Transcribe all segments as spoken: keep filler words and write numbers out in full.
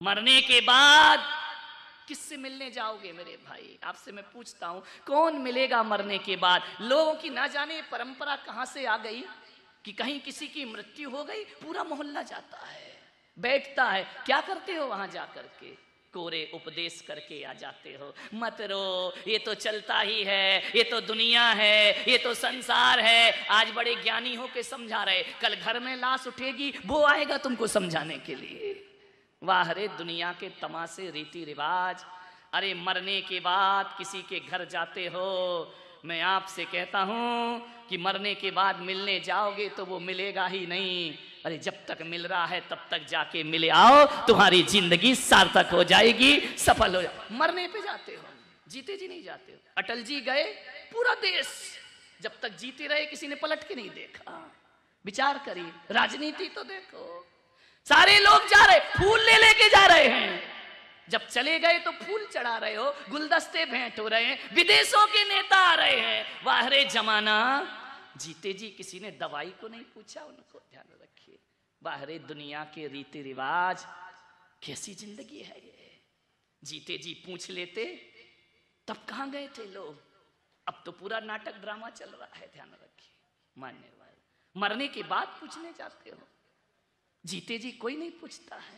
मरने के बाद किससे मिलने जाओगे मेरे भाई? आपसे मैं पूछता हूं, कौन मिलेगा मरने के बाद? लोगों की ना जाने परंपरा कहां से आ गई कि कहीं किसी की मृत्यु हो गई, पूरा मोहल्ला जाता है, बैठता है। क्या करते हो वहां जाकर के? कोरे उपदेश करके आ जाते हो, मत रो, ये तो चलता ही है, ये तो दुनिया है, ये तो संसार है। आज बड़े ज्ञानी हो के समझा रहे, कल घर में लाश उठेगी, वो आएगा तुमको समझाने के लिए। वाह रे दुनिया के तमाशे, रीति रिवाज। अरे मरने के बाद किसी के घर जाते हो, मैं आपसे कहता हूं कि मरने के बाद मिलने जाओगे तो वो मिलेगा ही नहीं। अरे जब तक मिल रहा है तब तक जाके मिले आओ, तुम्हारी जिंदगी सार्थक हो जाएगी, सफल हो जाएगी। मरने पे जाते हो, जीते जी नहीं जाते हो। अटल जी गए, पूरा देश जब तक जीते रहे किसी ने पलट के नहीं देखा। विचार करिए, राजनीति तो देखो, सारे लोग जा रहे, फूल ले लेके जा रहे हैं, जब चले गए तो फूल चढ़ा रहे हो, गुलदस्ते भेंट हो रहे हैं, विदेशों के नेता आ रहे हैं। वाह रे जमाना, जीते जी किसी ने दवाई को नहीं पूछा, उनको ध्यान रखिए। वाह रे दुनिया के रीति रिवाज, कैसी जिंदगी है ये। जीते जी पूछ लेते तब कहां गए थे लोग? अब तो पूरा नाटक ड्रामा चल रहा है, ध्यान रखिए। मानने वाले मरने के बाद पूछने जाते हो, जीते जी कोई नहीं पूछता है।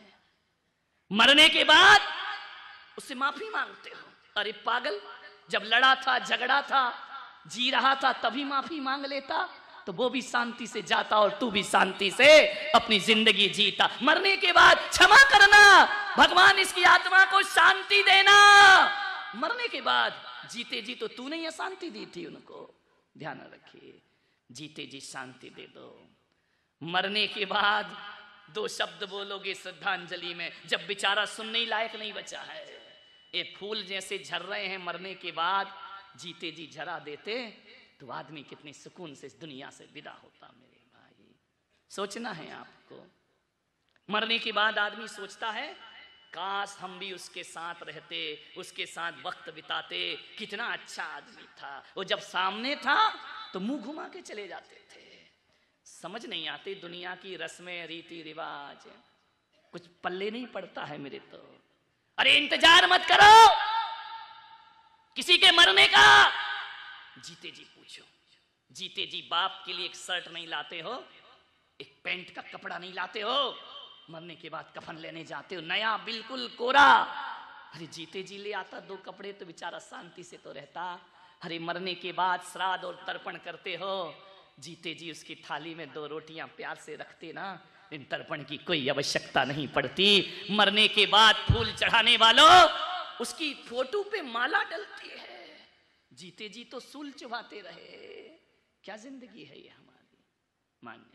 मरने के बाद उससे माफी मांगते हो। अरे पागल, जब लड़ा था, झगड़ा था, जी रहा था, तभी माफी मांग लेता तो वो भी शांति से जाता और तू भी शांति से अपनी जिंदगी जीता। मरने के बाद क्षमा करना, भगवान इसकी आत्मा को शांति देना। मरने के बाद, जीते जी तो तूने ही अशांति दी थी उनको, ध्यान रखिए। जीते जी शांति दे दो। मरने के बाद दो शब्द बोलोगे श्रद्धांजलि में, जब बेचारा सुनने लायक नहीं बचा है। ये फूल जैसे झर रहे हैं, मरने के बाद जीते जी झरा देते तो आदमी कितने सुकून से इस दुनिया से विदा होता। मेरे भाई सोचना है आपको। मरने के बाद आदमी सोचता है, काश हम भी उसके साथ रहते, उसके साथ वक्त बिताते, कितना अच्छा आदमी था। वो जब सामने था तो मुंह घुमा के चले जाते थे। समझ नहीं आती दुनिया की रस्में, रीति रिवाज, कुछ पल्ले नहीं पड़ता है मेरे तो। अरे इंतजार मत करो किसी के मरने का, जीते जी पूछो। जीते जी बाप के लिए एक शर्ट नहीं लाते हो, एक पैंट का कपड़ा नहीं लाते हो, मरने के बाद कफन लेने जाते हो नया बिल्कुल कोरा। अरे जीते जी ले आता दो कपड़े तो बेचारा शांति से तो रहता। अरे मरने के बाद श्राद्ध और तर्पण करते हो, जीते जी उसकी थाली में दो रोटियां प्यार से रखते ना, इन तर्पण की कोई आवश्यकता नहीं पड़ती। मरने के बाद फूल चढ़ाने वालों, उसकी फोटो पे माला डलती है, जीते जी तो सूल चुभाते रहे। क्या जिंदगी है ये हमारी। मानने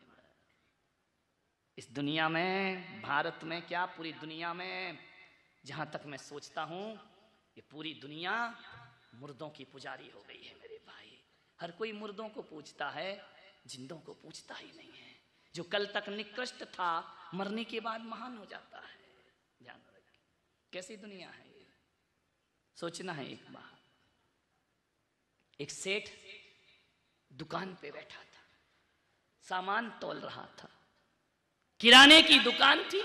इस दुनिया में, भारत में क्या पूरी दुनिया में, जहां तक मैं सोचता हूं ये पूरी दुनिया मुर्दों की पुजारी हो गई है मेरे भाई। हर कोई मुर्दों को पूछता है, जिंदों को पूछता ही नहीं है। जो कल तक निकृष्ट था मरने के बाद महान हो जाता है। ध्यान रखिए कैसी दुनिया है ये, सोचना है एक बार। एक सेठ दुकान पे बैठा था, सामान तौल रहा था, किराने की दुकान थी।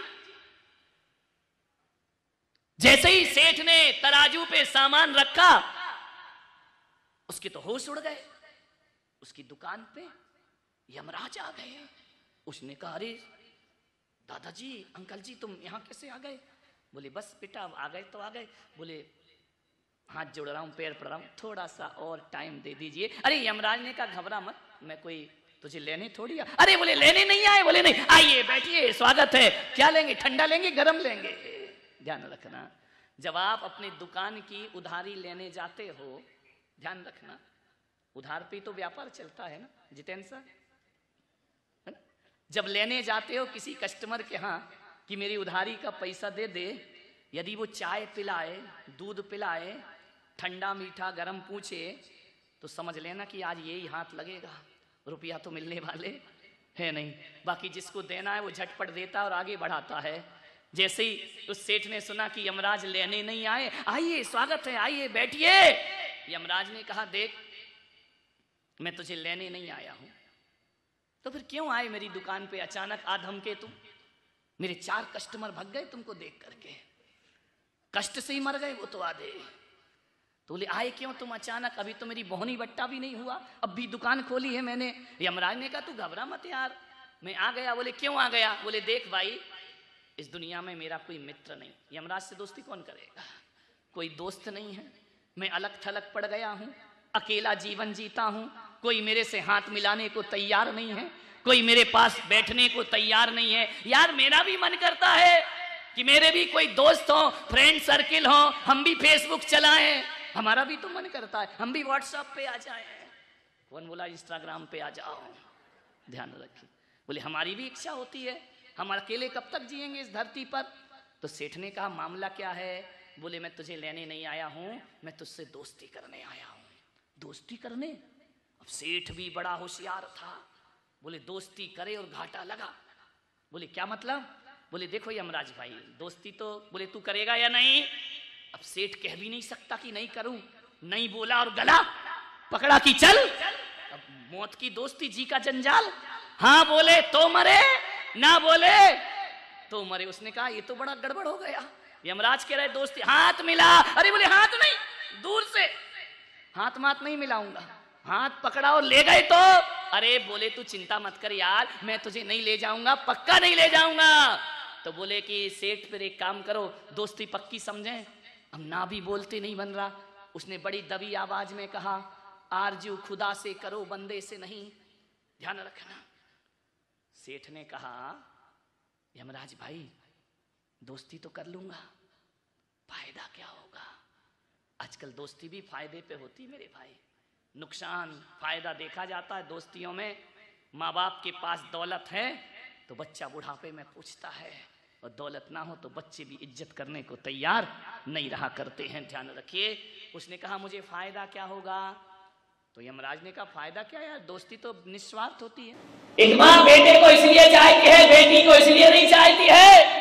जैसे ही सेठ ने तराजू पे सामान रखा, उसके तो होश उड़ गए। उसकी दुकान पे यमराज आ गए। उसने कहा, अरे दादाजी, अंकल जी, तुम यहां कैसे आ गए? बोले बस बेटा आ गए तो आ गए। बोले हाथ जोड़ रहा हूं, पैर पड़ रहा हूं, थोड़ा सा और टाइम दे दीजिए। अरे यमराज ने कहा घबरा मत, मैं कोई तुझे लेने थोड़ी आ। अरे बोले लेने नहीं आए। बोले नहीं, आइए बैठिए, स्वागत है। क्या लेंगे, ठंडा लेंगे, गरम लेंगे? ध्यान रखना, जब आप अपनी दुकान की उधारी लेने जाते हो, ध्यान रखना, उधार पे तो व्यापार चलता है ना जितेंद्र सर, है ना? जब लेने जाते हो किसी कस्टमर के यहाँ कि मेरी उधारी का पैसा दे दे, यदि वो चाय पिलाए, दूध पिलाए, ठंडा मीठा गरम पूछे, तो समझ लेना कि आज यही हाथ लगेगा, रुपया तो मिलने वाले है नहीं। बाकी जिसको देना है वो झटपट देता और आगे बढ़ाता है। जैसे ही उस सेठ ने सुना कि यमराज लेने नहीं आए, आइए स्वागत है, आइए बैठिए। यमराज ने कहा देख, मैं तुझे लेने नहीं आया हूं, तो फिर क्यों आए मेरी दुकान पे अचानक आधम के तुम? मेरे चार कस्टमर भग गए तुमको देख करके। कष्ट से ही मर गए वो तो आधे। तो बोले आए क्यों तुम अचानक, अभी तो मेरी बोहनी बट्टा भी नहीं हुआ, अब भी दुकान खोली है मैंने। यमराज ने कहा तू घबरा मत यार, मैं आ गया। बोले क्यों आ गया? बोले देख भाई, इस दुनिया में मेरा कोई मित्र नहीं, यमराज से दोस्ती कौन करेगा, कोई दोस्त नहीं है, मैं अलग थलग पड़ गया हूँ, अकेला जीवन जीता हूँ, कोई मेरे से हाथ मिलाने को तैयार नहीं है, कोई मेरे पास बैठने को तैयार नहीं है। यार मेरा भी मन करता है कि मेरे भी कोई दोस्त हो, फ्रेंड सर्किल हो, हम भी फेसबुक चलाएं, हमारा भी तो मन करता है हम भी व्हाट्सएप पे आ जाएं। कौन बोला इंस्टाग्राम पे आ जाओ, ध्यान रखिए। बोले हमारी भी इच्छा होती है, हम अकेले कब तक जिएंगे इस धरती पर। तो सेठ ने कहा मामला क्या है? बोले मैं तुझे लेने नहीं आया हूं, मैं तुझसे दोस्ती करने आया हूं। दोस्ती करने? अब सेठ भी बड़ा होशियार था, बोले दोस्ती करे और घाटा लगा। बोले क्या मतलब? बोले देखो यमराज भाई, दोस्ती तो बोले तू करेगा या नहीं। अब सेठ कह भी नहीं सकता कि नहीं करूं, नहीं बोला और गला पकड़ा कि चल। अब मौत की दोस्ती, जी का जंजाल। हाँ बोले तो मरे, ना बोले तो मरे। उसने कहा ये तो बड़ा गड़बड़ हो गया। यमराज कह रहे दोस्ती, हाथ मिला। अरे बोले हाथ नहीं, दूर से हाथ मात नहीं मिलाऊंगा। हाथ पकड़ा और ले गए तो, अरे बोले तू चिंता मत कर यार, मैं तुझे नहीं ले जाऊंगा, पक्का नहीं ले जाऊंगा। तो बोले कि सेठ फिर एक काम करो, दोस्ती पक्की समझें। हम ना भी बोलते नहीं बन रहा। उसने बड़ी दबी आवाज में कहा आरजू खुदा से करो, बंदे से नहीं, ध्यान रखना। सेठ ने कहा यमराज भाई दोस्ती तो कर लूंगा, फायदा क्या होगा? आजकल दोस्ती भी फायदे पे होती मेरे भाई, नुकसान फायदा देखा जाता है दोस्तियों में। माँ बाप के पास दौलत है तो बच्चा बुढ़ापे में पूछता है, और दौलत ना हो तो बच्चे भी इज्जत करने को तैयार नहीं रहा करते हैं, ध्यान रखिए। उसने कहा मुझे फायदा क्या होगा? तो यमराज ने कहा फायदा क्या यार, दोस्ती तो निस्वार्थ होती है। एक माँ बेटे को इसलिए चाहती है, बेटी को इसलिए नहीं चाहती है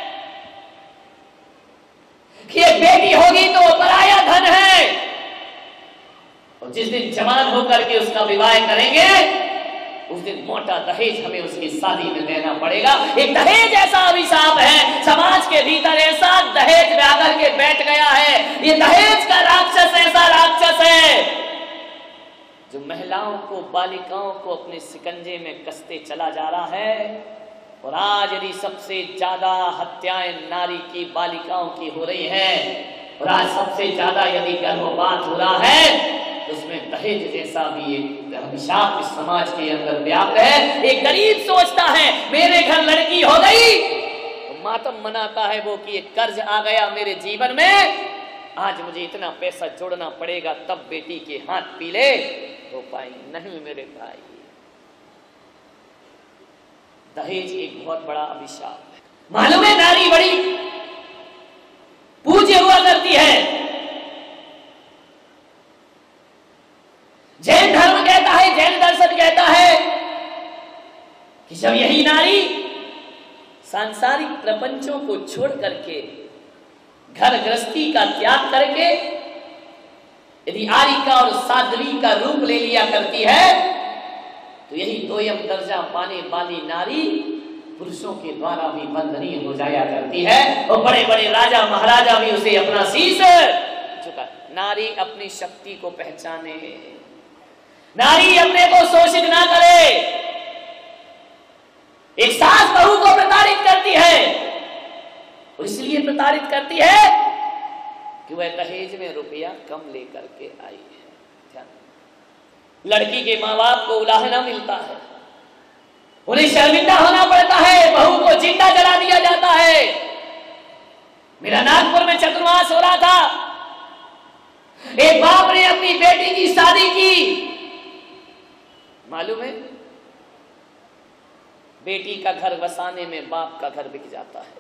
कि एक बेटी होगी तो वो पराया धन है, और जिस दिन जवान होकर के उसका विवाह करेंगे उस दिन मोटा दहेज हमें उसकी शादी में देना पड़ेगा। एक दहेज ऐसा अभिशाप है समाज के भीतर, ऐसा दहेज में आकर के बैठ गया है। ये दहेज का राक्षस ऐसा राक्षस है जो महिलाओं को, बालिकाओं को अपने शिकंजे में कसते चला जा रहा है। और आज यदि सबसे ज्यादा हत्याएं नारी की, बालिकाओं की हो रही है, और आज सबसे ज्यादा यदि गर्भपात हो रहा है, उसमें दहेज जैसा भी एक अभिशाप इस समाज के अंदर व्याप्त है। एक गरीब सोचता है मेरे घर लड़की हो गई, तो मातम मनाता है वो कि एक कर्ज आ गया मेरे जीवन में, आज मुझे इतना पैसा जोड़ना पड़ेगा तब बेटी के हाथ पीले हो पाएंगे। नहीं मेरे भाई, दहेज एक बहुत बड़ा अभिशाप है। मालूम है नारी बड़ी पूज्य हुआ करती है। जैन धर्म कहता है, जैन दर्शन कहता है कि जब यही नारी सांसारिक प्रपंचों को छोड़ करके, घर गृहस्थी का त्याग करके यदि आरिका और साध्वी का रूप ले लिया करती है, तो यही दोयम दर्जा पाने वाली नारी पुरुषों के द्वारा भी बंधनीय हो जाया करती है, और बड़े बड़े राजा महाराजा भी उसे अपना शीश झुका। नारी अपनी शक्ति को पहचाने, नारी अपने को शोषित ना करे। एक सास बहू को प्रताड़ित करती है, और इसलिए प्रताड़ित करती है कि वह दहेज में रुपया कम लेकर के आई है। लड़की के माँ बाप को उलाहना मिलता है, उन्हें शर्मिंदा होना पड़ता है, बहू को जिंदा जला दिया जाता है। मेरा नागपुर में चतुर्मास हो रहा था, एक बाप ने अपनी बेटी की शादी की, मालूम है बेटी का घर बसाने में बाप का घर बिक जाता है।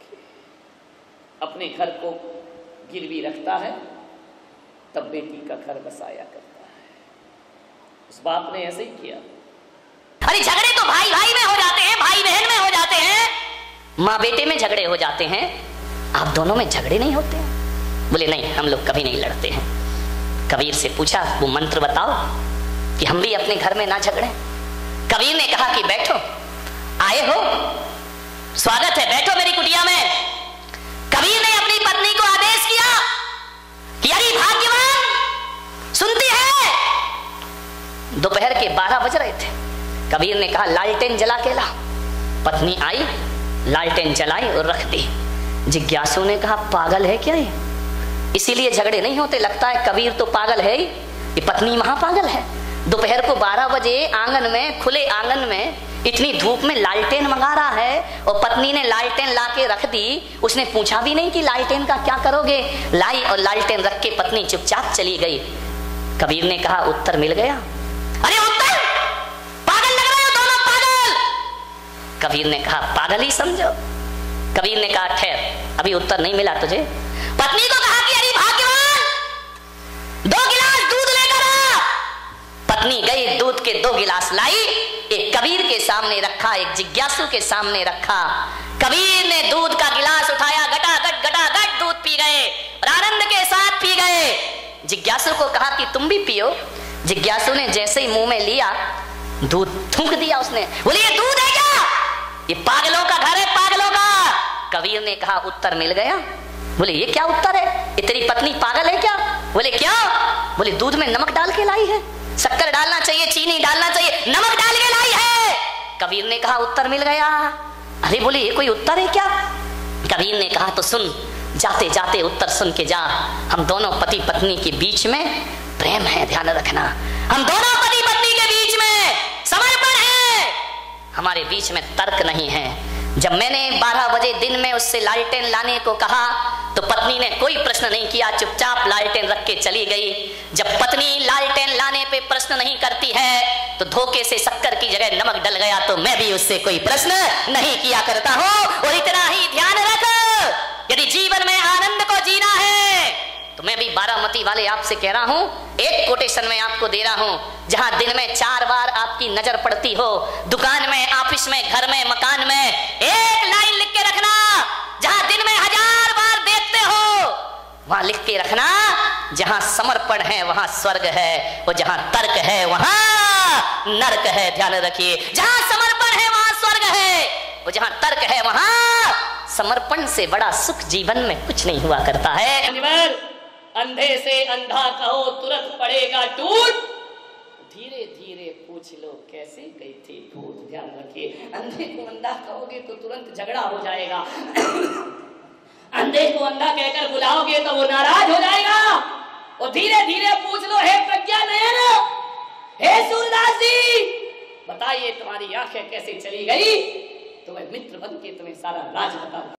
अपने घर को गिरवी रखता है तब बेटी का घर बसाया करता है। उस बाप ने ऐसे ही किया। अरे झगड़े तो भाई भाई में हो जाते हैं, भाई बहन में हो जाते हैं, माँ बेटे में झगड़े हो जाते हैं, आप दोनों में झगड़े नहीं होते हैं? बोले नहीं, हम लोग कभी नहीं लड़ते हैं। कबीर से पूछा वो मंत्र बताओ कि हम भी अपने घर में ना झगड़े। कबीर ने कहा कि बैठो, आए हो, स्वागत है, बैठो मेरी कुटिया में। कबीर ने अपनी पत्नी को आदेश किया दोपहर के बारह बज रहे थे। कबीर ने कहा लालटेन जला के ला। पत्नी आई, लालटेन जलाई और रख दी। जिज्ञासु ने कहा पागल है क्या ये, इसीलिए झगड़े नहीं होते, लगता है कबीर तो पागल है ही, ये पत्नी महापागल है। दोपहर को बारह बजे आंगन में, खुले आंगन में इतनी धूप में लालटेन मंगा रहा है और पत्नी ने लालटेन ला के रख दी। उसने पूछा भी नहीं कि लालटेन का क्या करोगे, लाई और लालटेन रख के पत्नी चुपचाप चली गई। कबीर ने कहा उत्तर मिल गया। अरे उत्तर, पागल लग रहे हो दोनों, पागल। कबीर ने कहा पागल ही समझो। कबीर ने कहा ठहर, अभी उत्तर नहीं मिला तुझे। पत्नी को कहा कि अरे भाग्यवान, दो गिलास दूध लेकर आ। पत्नी गई, दूध के दो गिलास लाई, एक कबीर के सामने रखा, एक जिज्ञासु के सामने रखा। कबीर ने दूध का गिलास उठाया, गटागट गटागट दूध पी गए और आनंद के साथ पी गए। जिज्ञासु को कहा कि तुम भी पियो। जिज्ञासु ने जैसे ही मुंह में लिया, दूध थूक दिया उसने। बोले ये दूध है क्या, ये पागलों का घर है, पागलों का। कबीर ने कहा उत्तर मिल गया। बोले ये क्या उत्तर है, ये तेरी पत्नी पागल है क्या। बोले क्या। बोले दूध में नमक डाल के लाई है, शक्कर डालना चाहिए, चीनी डालना चाहिए, नमक डाल के लाई है। कबीर ने कहा उत्तर मिल गया। अरे बोले ये कोई उत्तर है क्या। कबीर ने कहा तो सुन, जाते जाते उत्तर सुन के जा। हम दोनों पति पत्नी के बीच में प्रेम है, ध्यान रखना। हम दोनों पति पत्नी के बीच में समर्पण है, हमारे बीच में तर्क नहीं है। जब मैंने बारह बजे दिन में उससे लालटेन लाने को कहा तो पत्नी ने कोई प्रश्न नहीं किया, चुपचाप लालटेन रख के चली गई। जब पत्नी लालटेन लाने पे प्रश्न नहीं करती है तो धोखे से शक्कर की जगह नमक डल गया तो मैं भी उससे कोई प्रश्न नहीं किया करता हूं। और इतना ही ध्यान रख, यदि जीवन में आनंद को जीना है तो मैं भी बारामती वाले आपसे कह रहा हूं, एक कोटेशन में आपको दे रहा हूं। जहां दिन में चार बार आपकी नजर पड़ती हो, दुकान में, ऑफिस में, घर में, मकान में, एक लाइन लिख के रखना। जहां दिन में हजार बार देखते हो वहां लिख के रखना, जहां समर्पण है वहां स्वर्ग है, और जहां तर्क है वहां नरक है। ध्यान रखिए, जहां समर्पण है वहां स्वर्ग है, और जहां तर्क है वहां समर्पण से बड़ा सुख जीवन में कुछ नहीं हुआ करता है। अंधे से अंधा कहो तुरंत पड़ेगा टूट, धीरे धीरे पूछ लो कैसे गई थी भूत। ध्यान रखिए, अंधे को अंधा कहोगे तो तुरंत झगड़ा हो जाएगा। अंधे को अंधा कहकर बुलाओगे तो वो नाराज हो जाएगा। और धीरे धीरे पूछ लो, हे प्रज्ञा नयन, हे सूरदास जी, बताइए तुम्हारी आंखें कैसे चली गई। तुम्हें मित्र बन के तुम्हें सारा राज बता